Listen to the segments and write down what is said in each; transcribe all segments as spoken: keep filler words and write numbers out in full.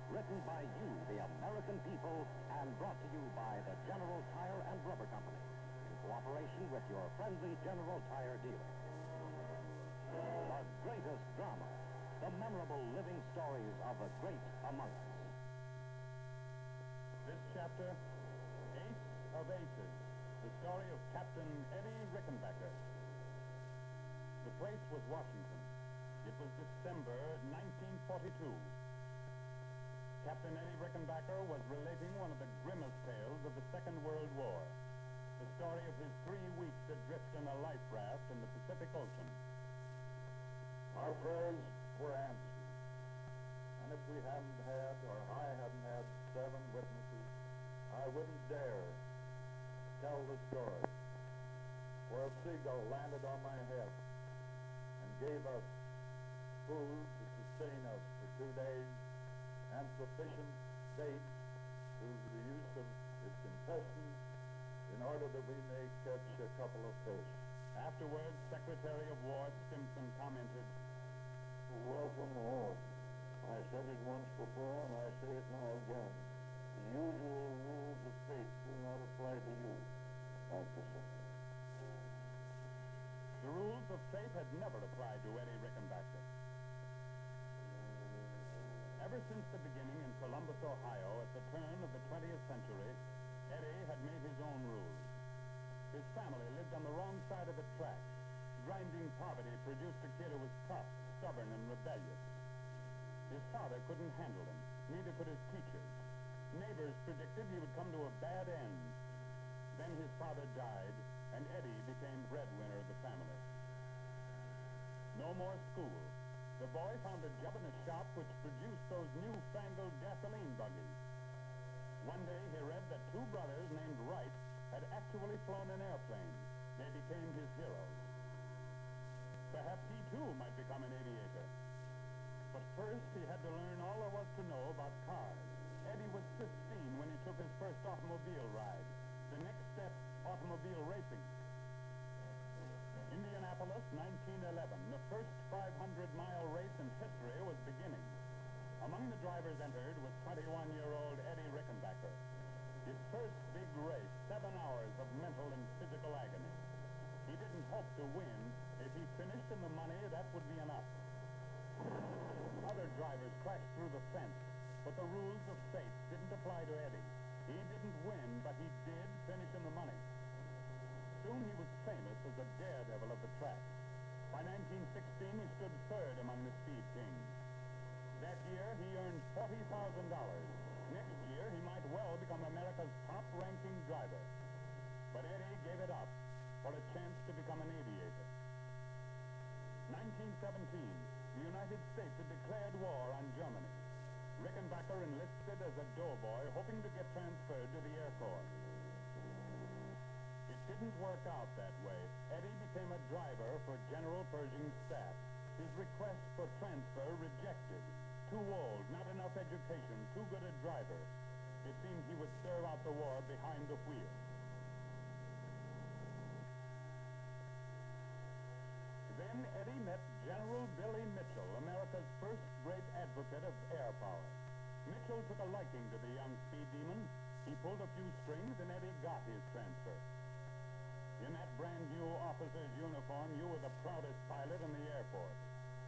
written by you, the American people, and brought to you by the General Tire and Rubber Company, in cooperation with your friendly General Tire dealer. The greatest drama, the memorable living stories of the great among us. This chapter, Ace of Aces, the story of Captain Eddie Rickenbacker. The place was Washington. It was December nineteen forty-two. Captain Eddie Rickenbacker was relating one of the grimmest tales of the Second World War. The story of his three weeks adrift in a life raft in the Pacific Ocean. Our prayers were answered. And if we hadn't had, or I hadn't had, seven witnesses, I wouldn't dare tell the story. For a seagull landed on my head and gave us food to sustain us for two days and sufficient bait through the use of its intestines in order that we may catch a couple of fish. Afterwards, Secretary of War Stimson commented, "Welcome home. I said it once before, and I say it now again. The usual rules of fate do not apply to you, officer." The rules of fate had never applied to Eddie Rickenbacker. Ever since the beginning in Columbus, Ohio, at the turn of the twentieth century, Eddie had made his own rules. His family lived on the wrong side of the track. Grinding poverty produced a kid who was tough, stubborn, and rebellious. His father couldn't handle him, neither could his teachers. Neighbors predicted he would come to a bad end. Then his father died, and Eddie became breadwinner of the family. No more school. The boy found a job in a shop which produced those newfangled gasoline buggies. One day he read that two brothers named Wright had actually flown an airplane. They became his heroes. Perhaps he too might become an aviator. But first he had to learn all there was to know about cars. Eddie was fifteen when he took his first automobile ride. The next step, automobile racing. Indianapolis, nineteen eleven. The first five hundred mile race in history was beginning. Among the drivers entered was twenty-one-year-old Eddie Rickenbacker. His first big race, seven hours of mental and physical agony. He didn't hope to win. If he finished in the money, that would be enough. Other drivers crashed through the fence, but the rules of fate didn't apply to Eddie. He didn't win, but he did finish in the money. Soon he was famous as a daredevil of the track. By nineteen sixteen, he stood third among the speed kings. That year, he earned forty thousand dollars. Next year, he might well become America's top-ranking driver. But Eddie gave it up for a chance to become an aviator. nineteen seventeen, the United States had declared war on Germany. Rickenbacker enlisted as a doughboy, hoping to get transferred to the Air Corps. It didn't work out that way. Eddie became a driver for General Pershing's staff. His request for transfer rejected. Too old, not enough education, too good a driver. It seemed he would serve out the war behind the wheel. Then Eddie met General Billy Mitchell, America's first great advocate of air power. Mitchell took a liking to the young speed demon. He pulled a few strings, and Eddie got his transfer. In that brand new officer's uniform, you were the proudest pilot in the Air Force.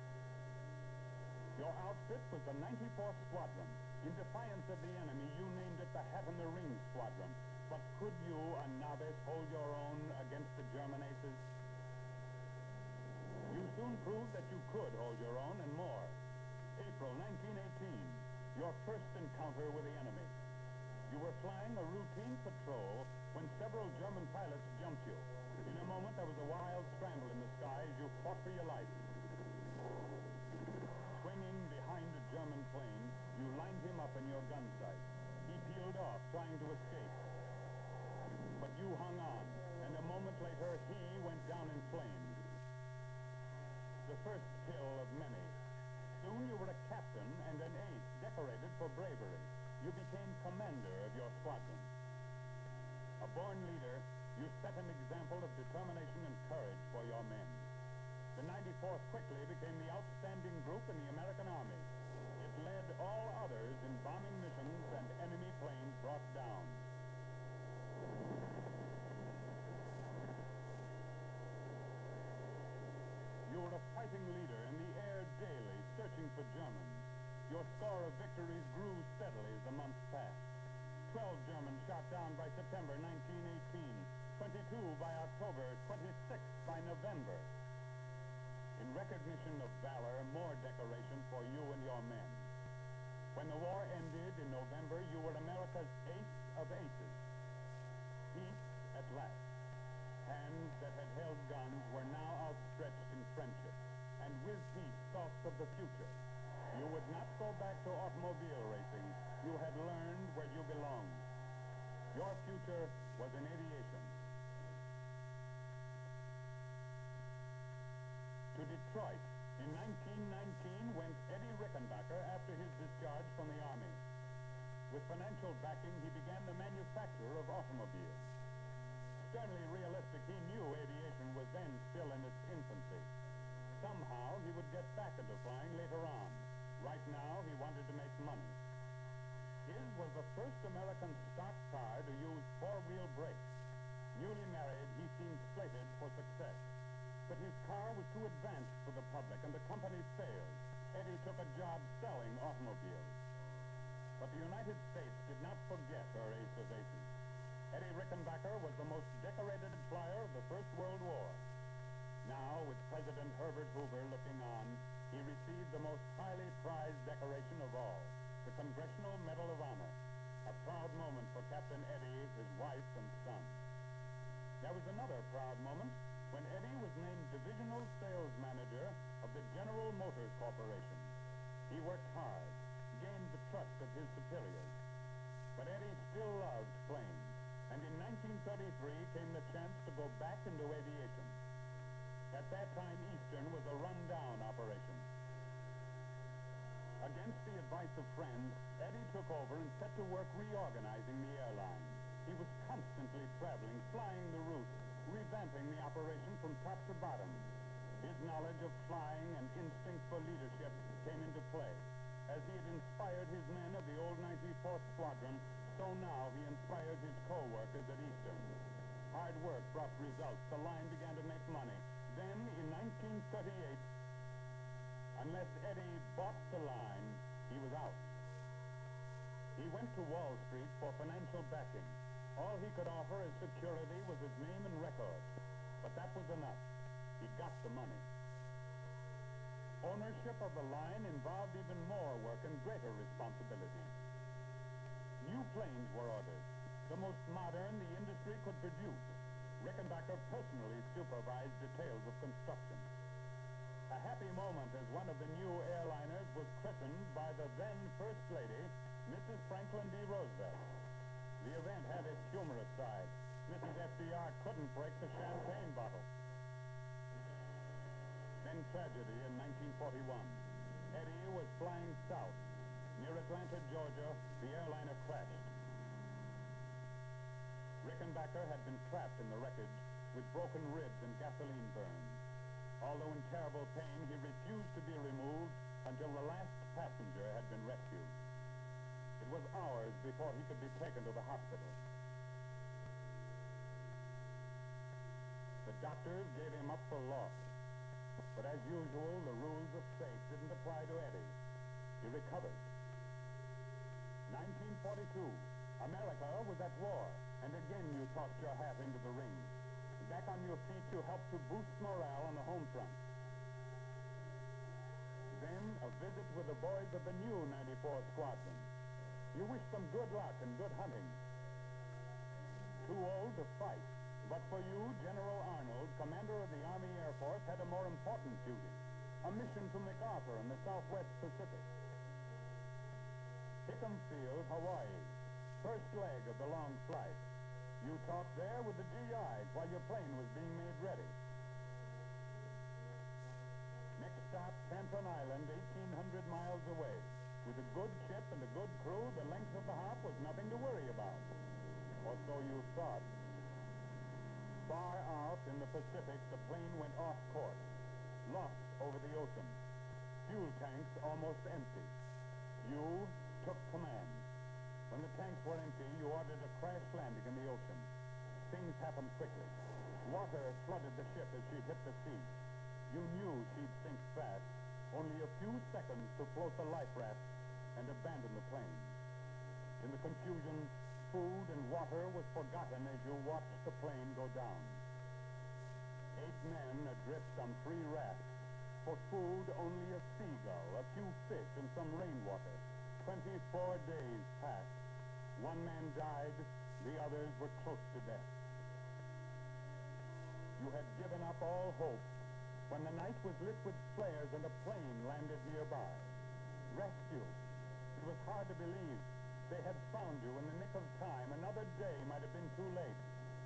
Your outfit was the ninety-fourth Squadron. In defiance of the enemy, you named it the Hat in the Ring Squadron. But could you, a novice, hold your own against the German aces? You soon proved that you could hold your own and more. April nineteen eighteen, your first encounter with the enemy. You were flying a routine patrol when several German pilots jumped you. In a moment, there was a wild scramble in the sky as you fought for your life. Swinging behind a German plane, you lined him up in your gun sight. He peeled off, trying to escape. But you hung on, and a moment later, he went down in flames. The first kill of many. Soon you were a captain and an ace, decorated for bravery. You became commander of your squadron. A born leader, you set an example of determination and courage for your men. The ninety-fourth quickly became the outstanding group in the American Army. It led all others in body twenty-one by September nineteen eighteen, twenty-two by October, twenty-six by November. In recognition of valor, more decoration for you and your men. When the war ended in November, you were America's ace of aces. Peace at last. Hands that had held guns were now outstretched in friendship, and with peace, thoughts of the future. You would not go back to automobile racing. You had learned where you belonged. Your future was in aviation. To Detroit, in nineteen nineteen, went Eddie Rickenbacker after his discharge from the Army. With financial backing, he began the manufacture of automobiles. Sternly realistic, he knew aviation was then still in its infancy. Somehow, he would get back into flying later on. Right now, he wanted to make money. His was the first American stock car to use four-wheel brakes. Newly married, he seemed slated for success. But his car was too advanced for the public, and the company failed. Eddie took a job selling automobiles. But the United States did not forget her ace of aces. Eddie Rickenbacker was the most decorated flyer of the First World War. Now, with President Herbert Hoover looking on, he received the most highly prized decoration of all, the Congressional Medal of Honor. A proud moment for Captain Eddie, his wife, and son. There was another proud moment when Eddie was named Divisional Sales Manager of the General Motors Corporation. He worked hard, gained the trust of his superiors. But Eddie still loved planes, and in nineteen thirty-three came the chance to go back into aviation. At that time, Eastern was a run-down operation. Against the advice of friends, Eddie took over and set to work reorganizing the airline. He was constantly traveling, flying the routes, revamping the operation from top to bottom. His knowledge of flying and instinct for leadership came into play. As he had inspired his men of the old ninety-fourth Squadron, so now he inspired his co-workers at Eastern. Hard work brought results. The line began to make money. Then, in nineteen thirty-eight, unless Eddie bought the line, he was out. He went to Wall Street for financial backing. All he could offer as security was his name and record. But that was enough. He got the money. Ownership of the line involved even more work and greater responsibility. New planes were ordered, the most modern the industry could produce. Rickenbacker personally supervised details of construction. A happy moment as one of the new airliners was christened by the then First Lady, Missus Franklin D. Roosevelt. The event had its humorous side. Missus F D R couldn't break the champagne bottle. Then tragedy in nineteen forty-one. Eddie was flying south. Near Atlanta, Georgia, the airliner crashed. Rickenbacker had been trapped in the wreckage with broken ribs and gasoline burns. Although in terrible pain, he refused to be removed until the last passenger had been rescued. It was hours before he could be taken to the hospital. The doctors gave him up for lost. But as usual, the rules of fate didn't apply to Eddie. He recovered. nineteen forty-two. America was at war, and again you tossed your hat into the ring. Back on your feet, you helped to boost morale on the home front. Then, a visit with the boys of the new ninety-fourth Squadron. You wished them good luck and good hunting. Too old to fight, but for you, General Arnold, commander of the Army Air Force, had a more important duty. A mission to MacArthur in the Southwest Pacific. Hickam Field, Hawaii. First leg of the long flight. You talked there with the G Is while your plane was being made ready. Next stop, Canton Island, eighteen hundred miles away. With a good ship and a good crew, the length of the hop was nothing to worry about. Or so you thought. Far out in the Pacific, the plane went off course, lost over the ocean. Fuel tanks almost empty. You took command. When the tanks were empty, you ordered a crash landing in the ocean. Things happened quickly. Water flooded the ship as she hit the sea. You knew she'd sink fast. Only a few seconds to float the life raft and abandon the plane. In the confusion, food and water was forgotten as you watched the plane go down. Eight men adrift on three rafts. For food, only a seagull, a few fish, and some rainwater. Twenty-four days passed. One man died, the others were close to death. You had given up all hope when the night was lit with flares and a plane landed nearby. Rescue. It was hard to believe. They had found you in the nick of time. Another day might have been too late.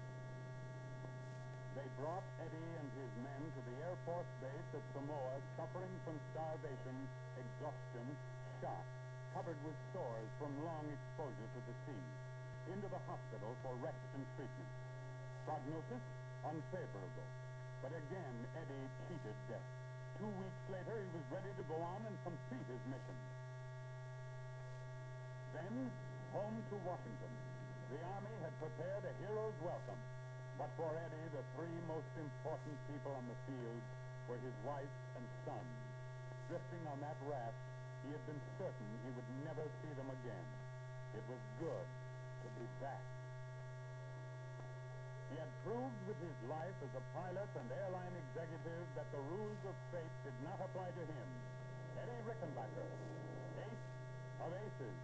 They brought Eddie and his men to the Air Force base at Samoa, suffering from starvation, exhaustion, shock, covered with sores from long exposure to the sea, into the hospital for rest and treatment. Prognosis, unfavorable. But again, Eddie cheated death. Two weeks later, he was ready to go on and complete his mission. Then, home to Washington. The Army had prepared a hero's welcome. But for Eddie, the three most important people on the field were his wife and son. Drifting on that raft, he had been certain he would never see them again. It was good to be back. He had proved with his life as a pilot and airline executive that the rules of fate did not apply to him. Eddie Rickenbacker, ace of aces.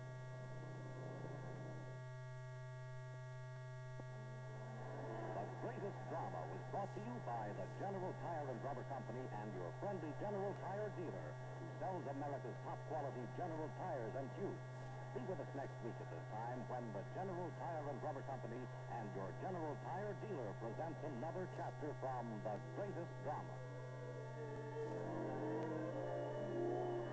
The greatest drama was brought to you by the General Tire and Rubber Company and your friendly General Tire dealer, who sells America's top-quality General tires and tubes. Be with us next week at this time when the General Tire and Rubber Company and your General Tire dealer presents another chapter from The Greatest Drama.